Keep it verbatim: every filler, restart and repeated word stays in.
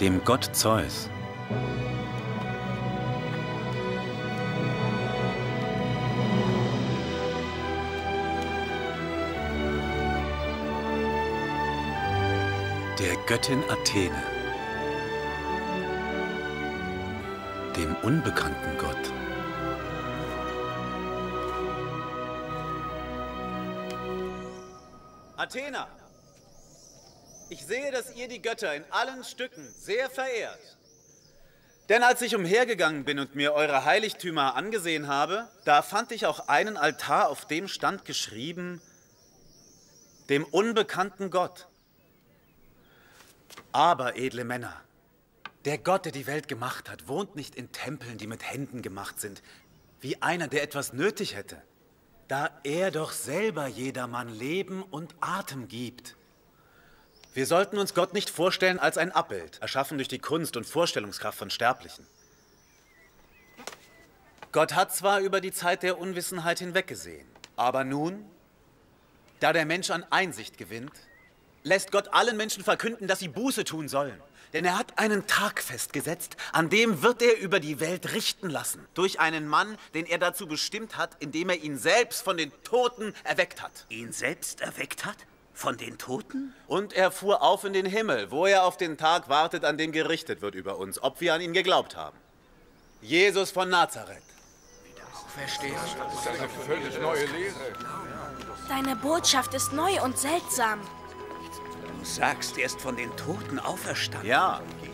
dem Gott Zeus. Der Göttin Athene, dem unbekannten Gott. Athena, ich sehe, dass ihr die Götter in allen Stücken sehr verehrt. Denn als ich umhergegangen bin und mir eure Heiligtümer angesehen habe, da fand ich auch einen Altar, auf dem stand geschrieben, dem unbekannten Gott. Aber, edle Männer, der Gott, der die Welt gemacht hat, wohnt nicht in Tempeln, die mit Händen gemacht sind, wie einer, der etwas nötig hätte, da er doch selber jedermann Leben und Atem gibt. Wir sollten uns Gott nicht vorstellen als ein Abbild, erschaffen durch die Kunst und Vorstellungskraft von Sterblichen. Gott hat zwar über die Zeit der Unwissenheit hinweggesehen, aber nun, da der Mensch an Einsicht gewinnt, lässt Gott allen Menschen verkünden, dass sie Buße tun sollen. Denn er hat einen Tag festgesetzt, an dem wird er über die Welt richten lassen. Durch einen Mann, den er dazu bestimmt hat, indem er ihn selbst von den Toten erweckt hat. Ihn selbst erweckt hat? Von den Toten? Und er fuhr auf in den Himmel, wo er auf den Tag wartet, an dem gerichtet wird über uns, ob wir an ihn geglaubt haben. Jesus von Nazareth. Verstehe. Das ist eine völlig neue Lehre. Deine Botschaft ist neu und seltsam. Du sagst, er ist von den Toten auferstanden. Ja,